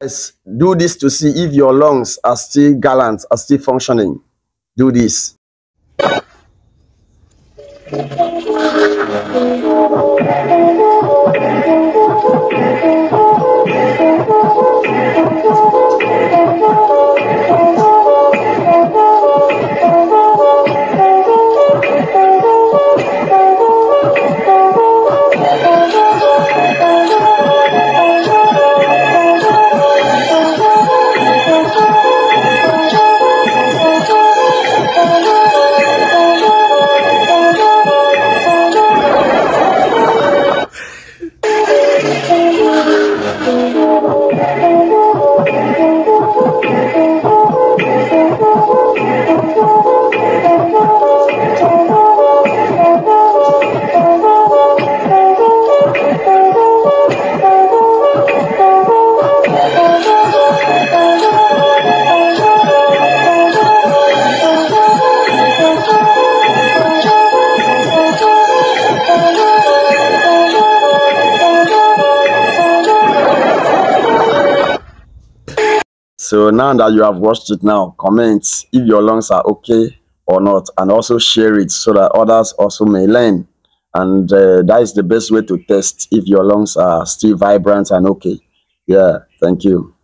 Yes, do this to see if your lungs are still gallant, are still functioning. Do this. So now that you have watched it now, comment if your lungs are okay or not, and also share it so that others also may learn. And that is the best way to test if your lungs are still vibrant and okay. Yeah, thank you.